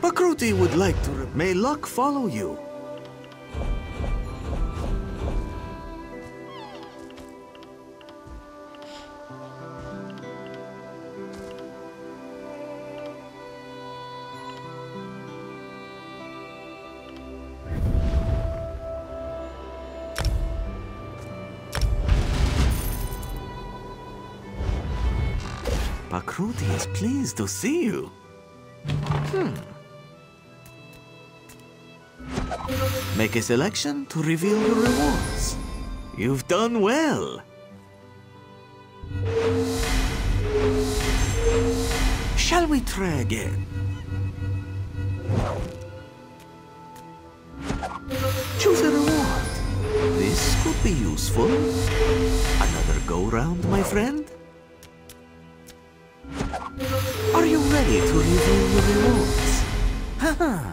Pakruti would like to... May luck follow you. Pakruti is pleased to see you. Make a selection to reveal your rewards. You've done well. Shall we try again? Choose a reward. This could be useful. Another go-round, my friend? Are you ready to reveal your rewards? Haha.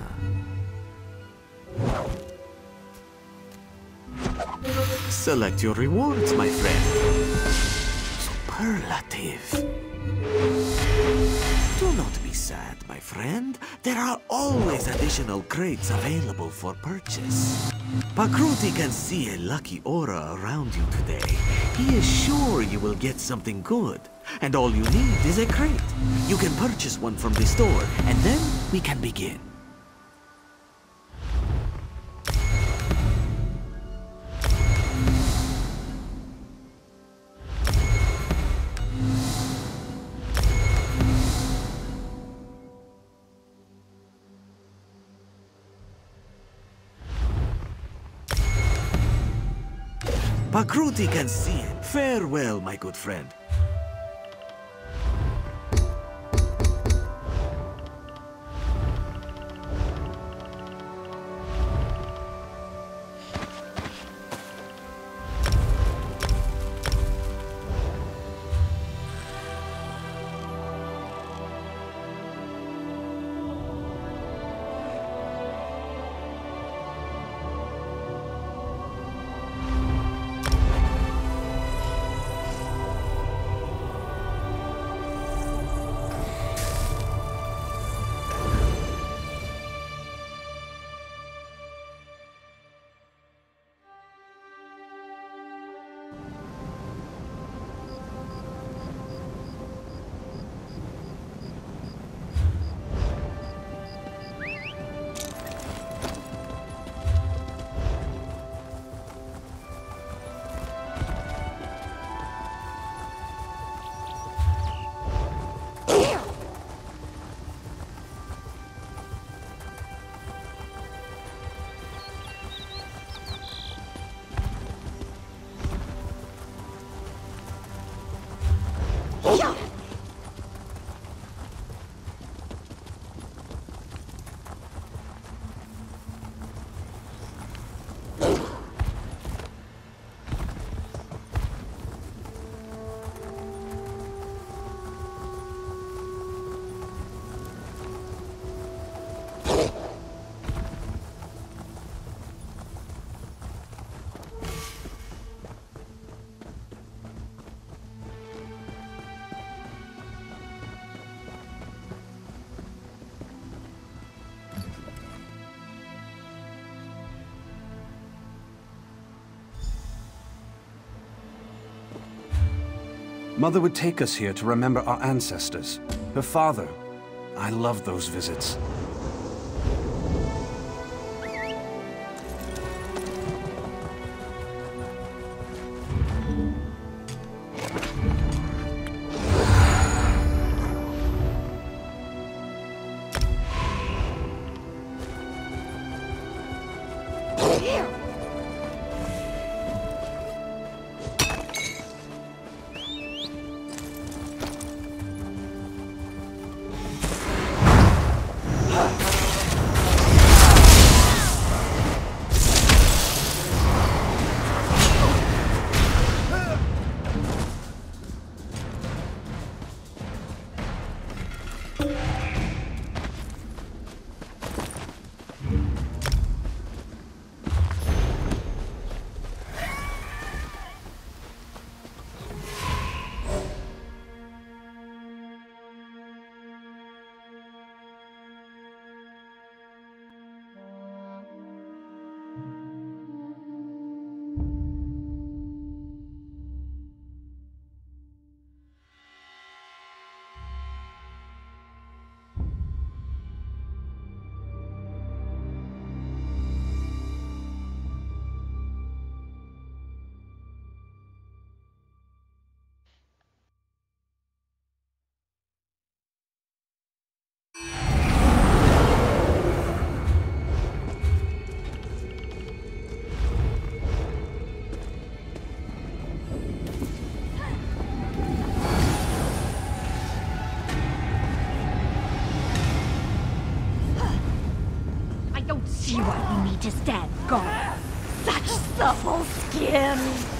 Select your rewards, my friend. Superlative. Do not be sad, my friend. There are always additional crates available for purchase. Pakruti can see a lucky aura around you today. He is sure you will get something good. And all you need is a crate. You can purchase one from the store, and then we can begin. Pakruti can see it. Farewell, my good friend. Mother would take us here to remember our ancestors. Her father. I love those visits. See why we need to stand guard. Such supple skin!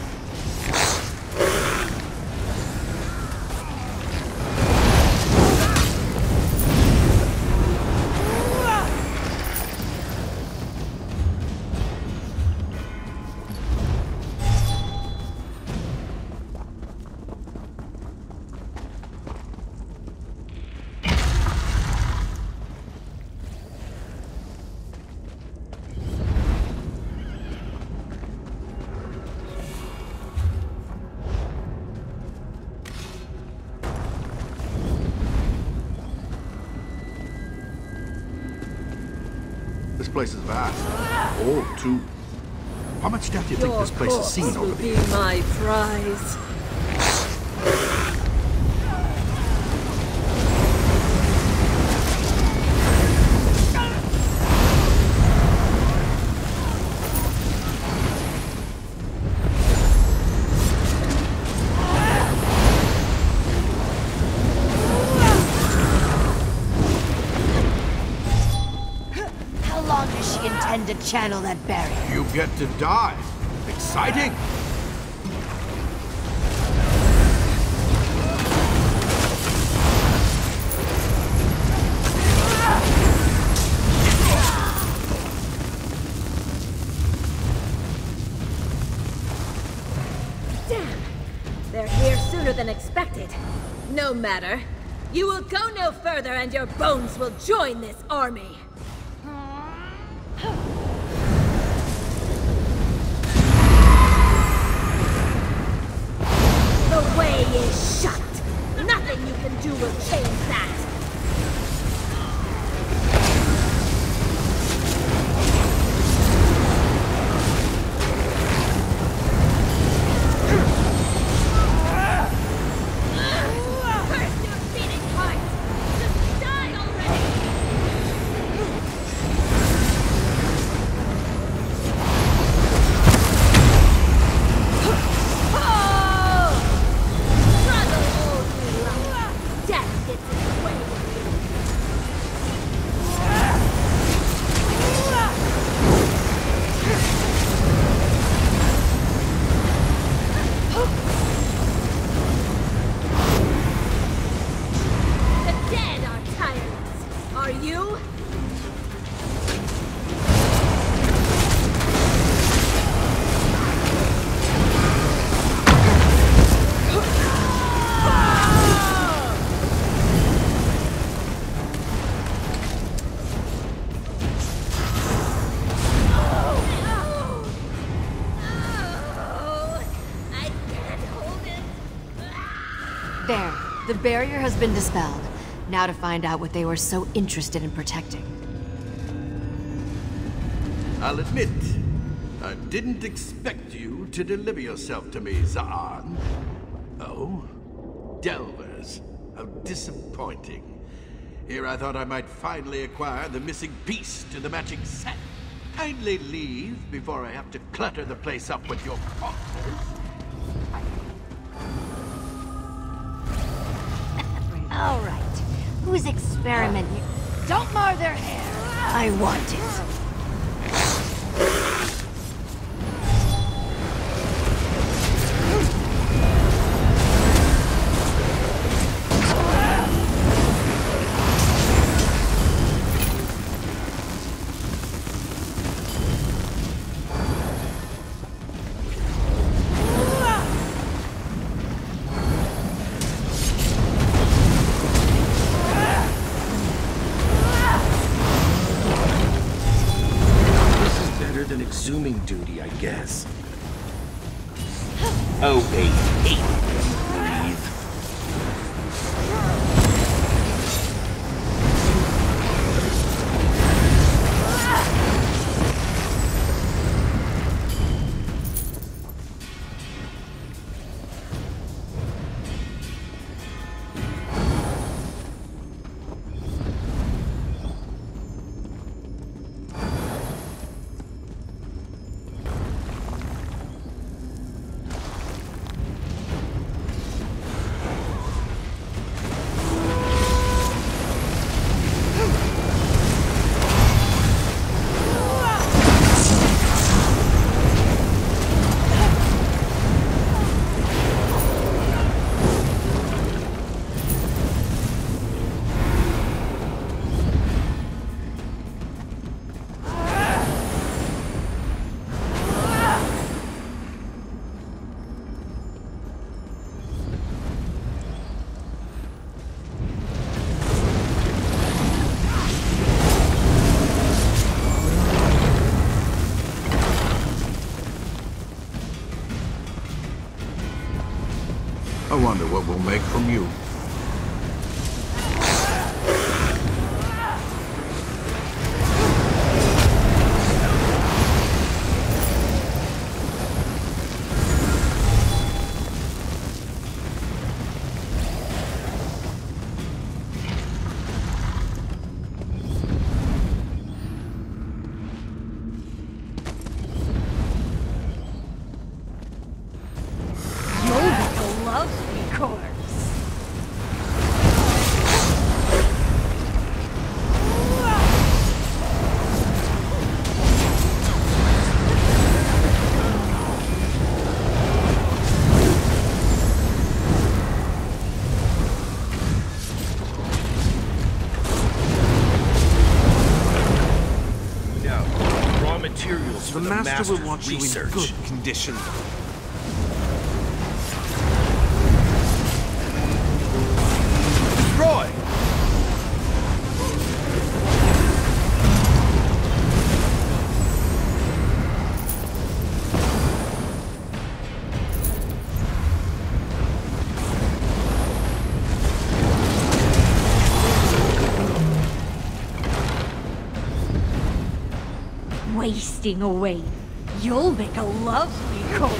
This place is vast. Old, too. How much depth do you think this place has seen over the years? Be my prize. To channel that barrier. You get to die. Exciting. Damn! They're here sooner than expected. No matter. You will go no further and your bones will join this army. The way is shut. Nothing you can do will change that. Curse your beating heart! Just die already! There. The barrier has been dispelled. Now to find out what they were so interested in protecting. I'll admit, I didn't expect you to deliver yourself to me, Zaan. Oh? Delvers. How disappointing. Here I thought I might finally acquire the missing piece to the matching set. Kindly leave before I have to clutter the place up with your corpses. All right. Who's experimenting? Don't mar their hair. I want it. Exhuming duty, I guess. Oh, they hate when you breathe. wonder what we'll make from you. The Master will want you in good condition. Destroy! Wasting away. You'll make a lovely corpse.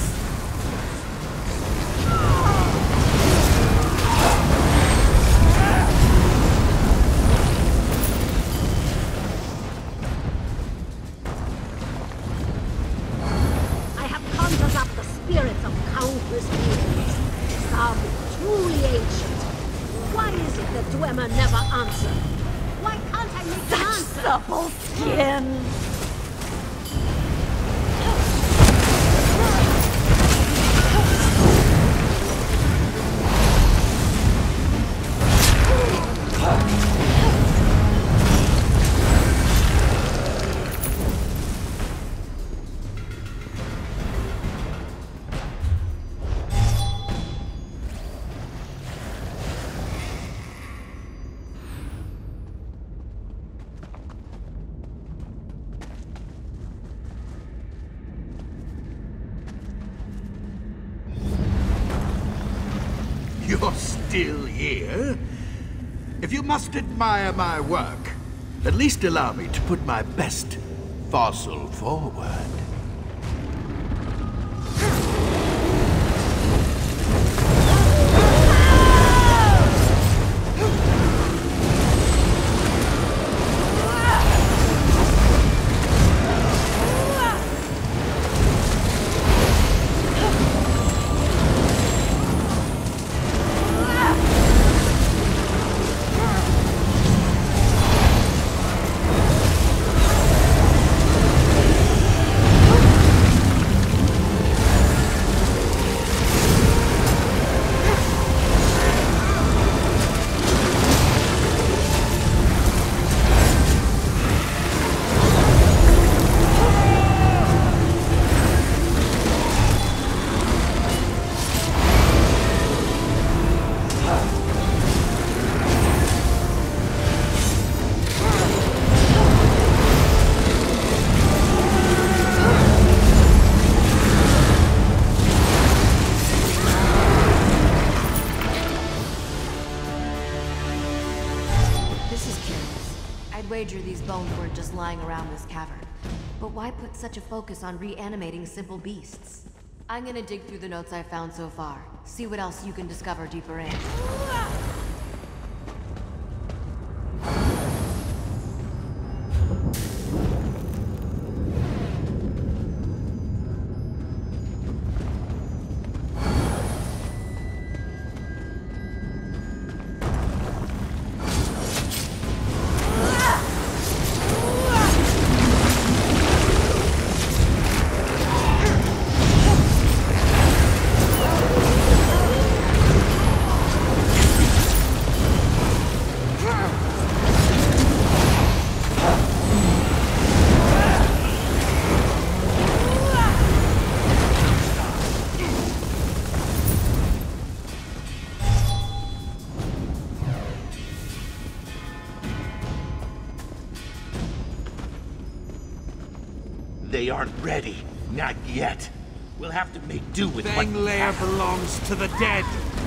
I have conjured up the spirits of countless beings, some truly ancient. Why is it that Dwemer never answered? Why can't I make an answer? Supple skin. You're still here? If you must admire my work, at least allow me to put my best fossil forward. Wager these bones weren't just lying around this cavern. But why put such a focus on reanimating simple beasts? I'm gonna dig through the notes I've found so far, see what else you can discover deeper in. They aren't ready. Not yet. We'll have to make do with Thing what... lair belongs to the dead.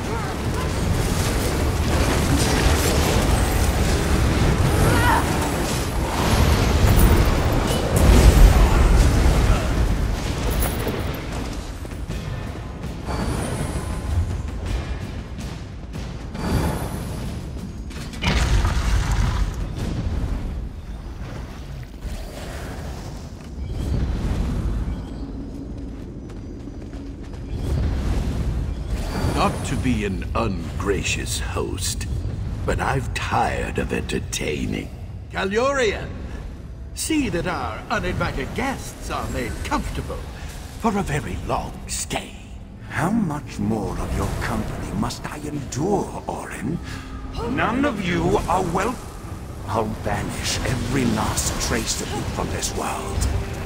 Not to be an ungracious host, but I've tired of entertaining. Calurian, see that our uninvited guests are made comfortable for a very long stay. How much more of your company must I endure, Orin? None of you are well... I'll banish every last trace of you from this world.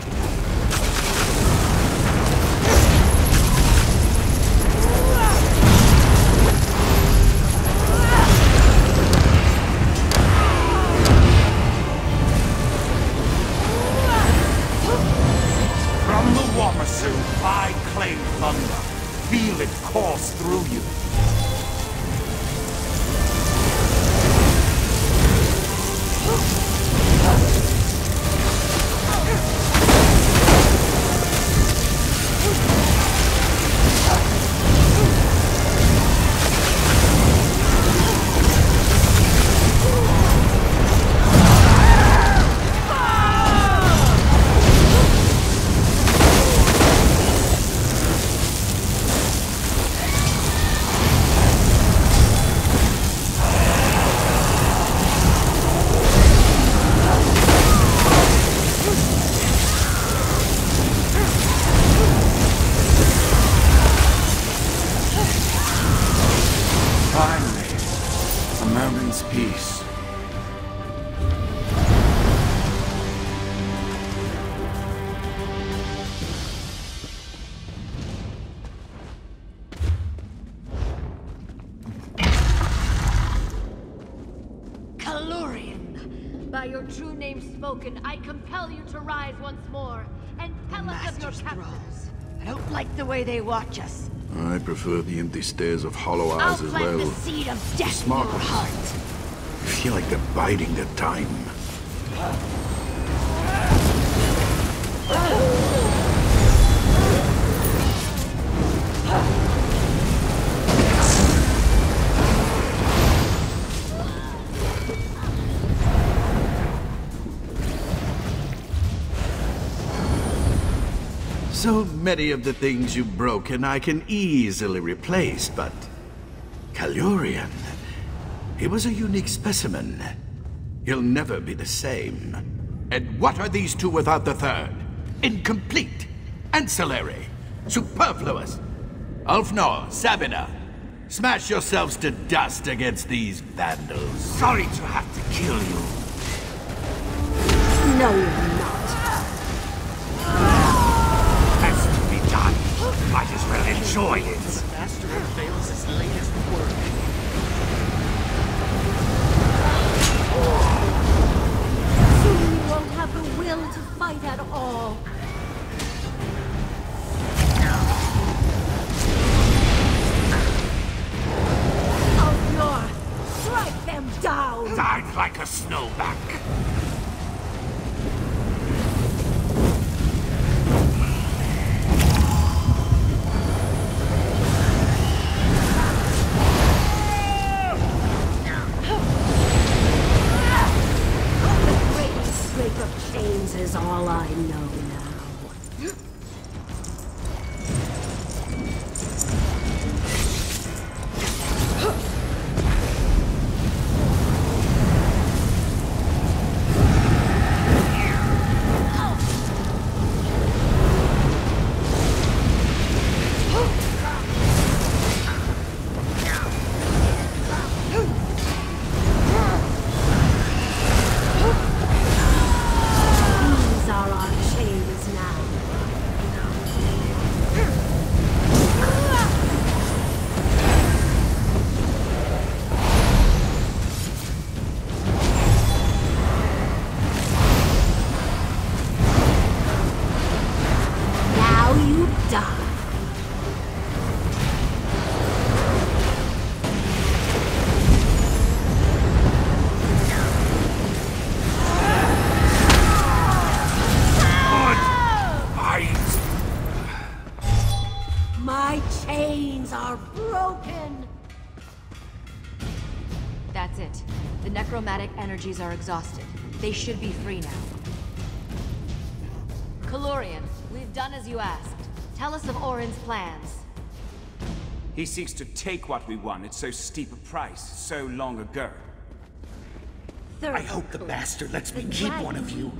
I claim thunder. Feel it course through you. Peace. Calurian, by your true name spoken, I compel you to rise once more and tell us of your captors. I don't like the way they watch us. I prefer the empty stares of hollow eyes I'll as plant well. the seed of death in Smart your ones. heart. I feel like they're biding their time. So many of the things you've broken I can easily replace, but... Calurian... He was a unique specimen. He'll never be the same. And what are these two without the third? Incomplete. Ancillary. Superfluous. Ulfnor, Sabina. Smash yourselves to dust against these vandals. Sorry to have to kill you. No, you're not. Has to be done. Might as well enjoy it. The master unveils his latest work. Soon you won't have the will to fight at all. Ulfnor, strike them down! Died like a snowback. Chains is all I know now. These are our chains. chromatic energies are exhausted. They should be free now. Kalurian, we've done as you asked. Tell us of Orin's plans. He seeks to take what we won at so steep a price so long ago. I hope the bastard lets me keep one of you.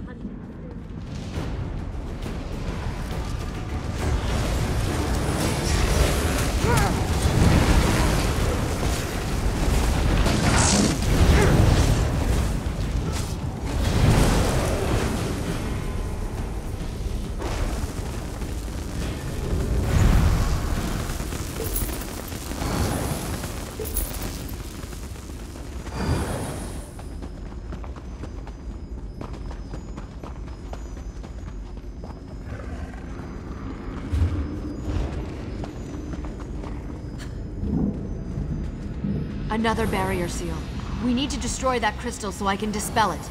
Another barrier seal. We need to destroy that crystal so I can dispel it.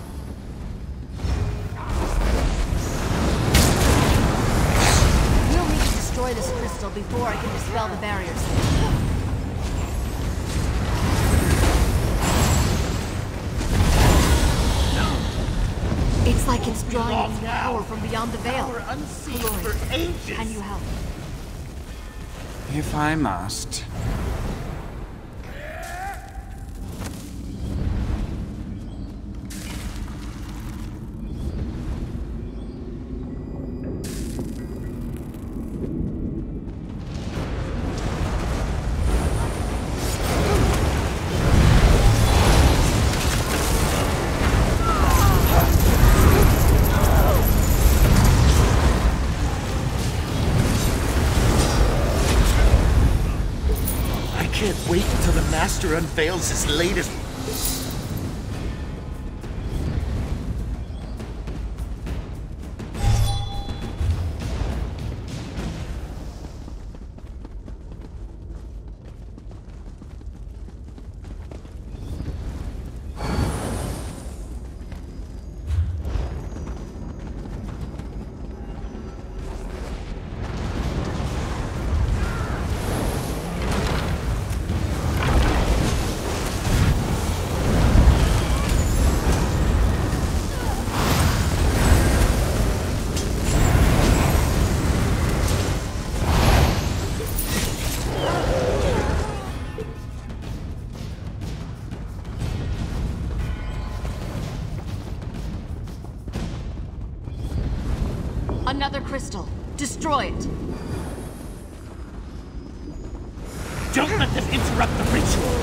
We'll need to destroy this crystal before I can dispel the barrier seal. It's like it's drawing its power from beyond the veil. Power unseen for ages. Can you help? If I must. Wait until the Master unveils his latest... Another crystal. Destroy it. Don't let them interrupt the ritual!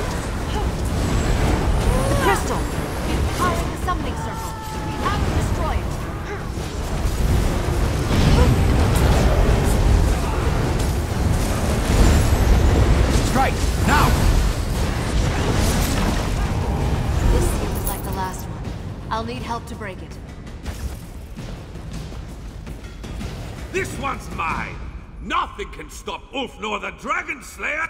The crystal! It's powering the summoning circle. We have to destroy it. Strike! Now! This seal is like the last one. I'll need help to break it. This one's mine! Nothing can stop Ulf nor the Dragon Slayer!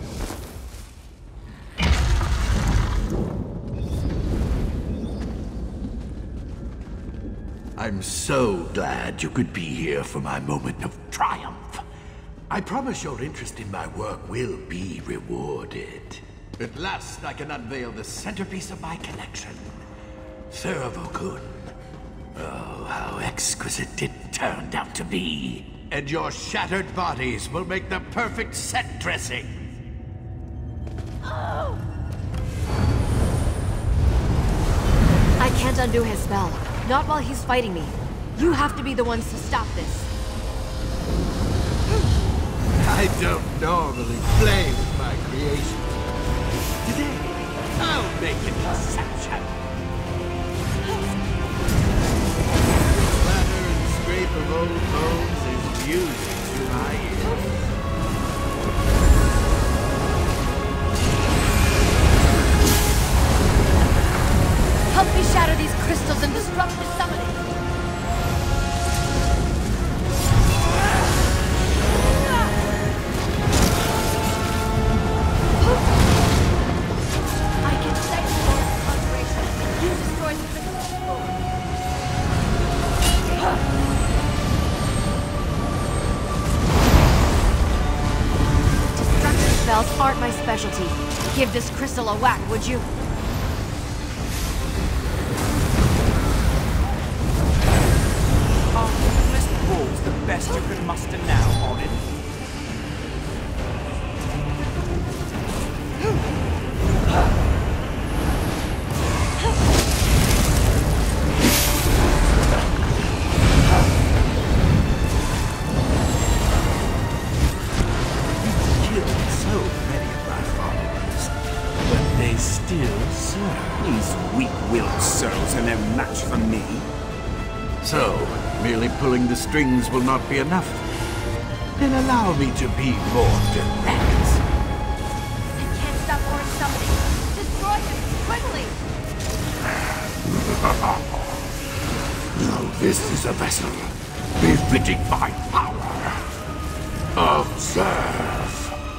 I'm so glad you could be here for my moment of triumph. I promise your interest in my work will be rewarded. At last I can unveil the centerpiece of my collection. Servokun. Oh, how exquisite it turned out to be. And your shattered bodies will make the perfect set dressing. I can't undo his spell. Not while he's fighting me. You have to be the ones to stop this. I don't normally play with my creation. Today, I'll make an exception. Clatter and scrape of old bones is music to my ears. Help me shatter these crystals and disrupt the summoning! I can save the Lord's conjuration. You destroy the crystal. Destruction spells aren't my specialty. Give this crystal a whack, would you? for me. So, merely pulling the strings will not be enough. Then allow me to be more direct. I can't stop Warden summoning. Destroy him, quickly! Now this is a vessel befitting my power. Observe.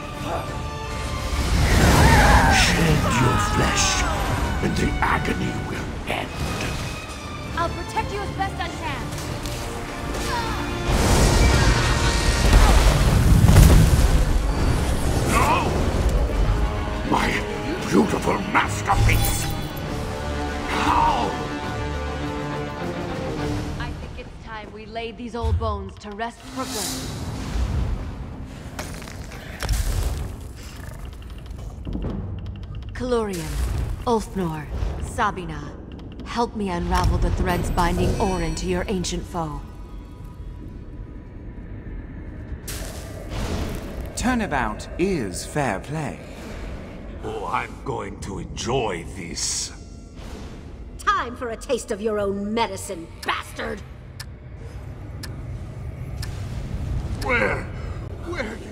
Shed your flesh, and the agony will end. I'll protect you as best I can. No! My beautiful masterpiece! How? I think it's time we laid these old bones to rest for good. Kalurian, Ulfnor, Sabina, help me unravel the threads binding Orin to your ancient foe. Turnabout is fair play. Oh, I'm going to enjoy this. Time for a taste of your own medicine, bastard! Where did I...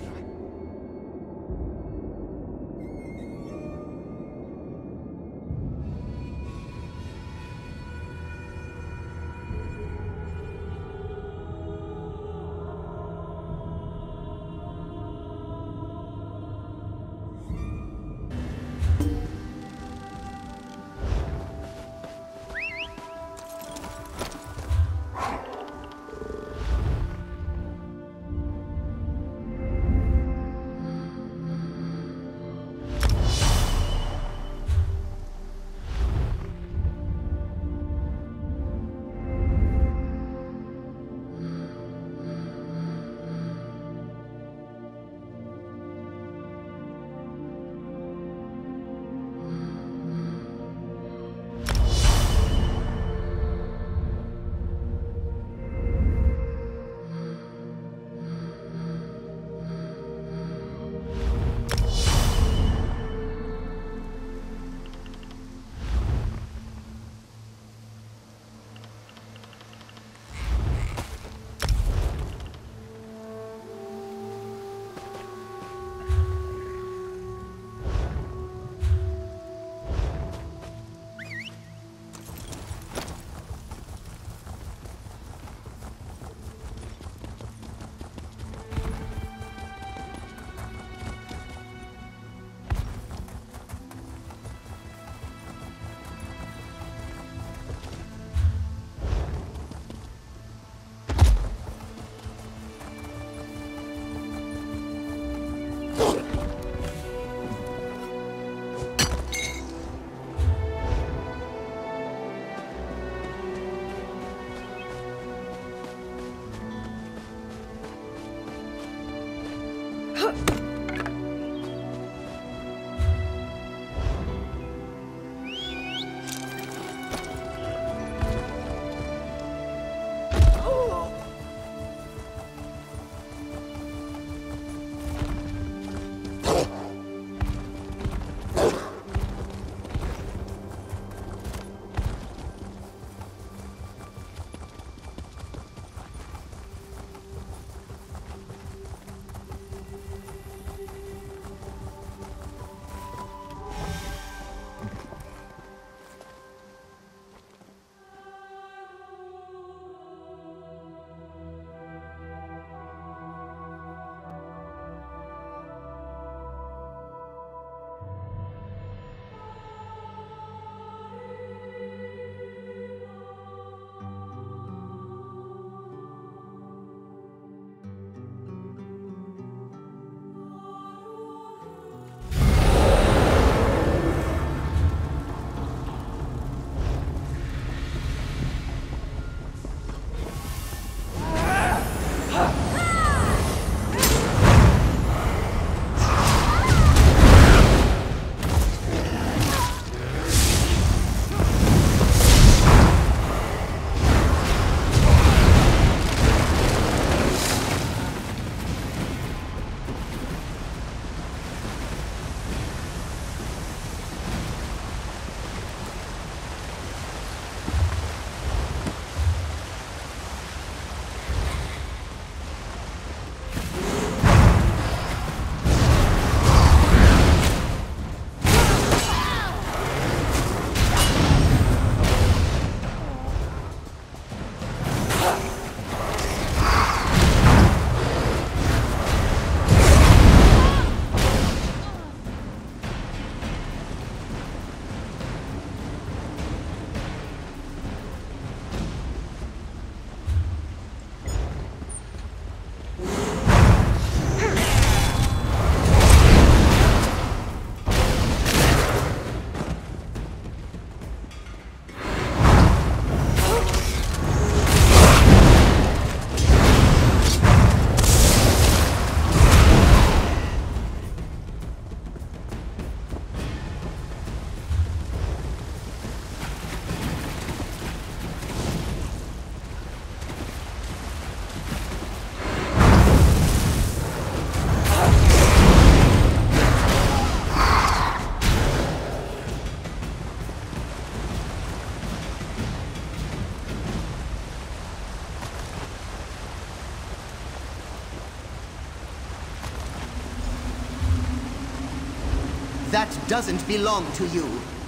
That doesn't belong to you.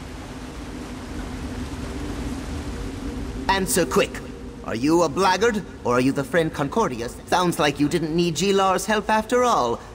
Answer quick. Are you a blackguard, or are you the friend Concordia? Sounds like you didn't need Gilar's help after all.